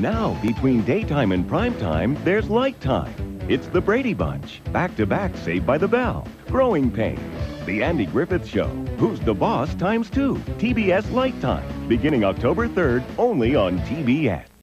Now, between daytime and prime time, there's light time. It's the Brady Bunch. Back-to-back Saved by the Bell. Growing Pains. The Andy Griffith Show. Who's the Boss ×2. TBS Light Time. Beginning October 3rd, only on TBS.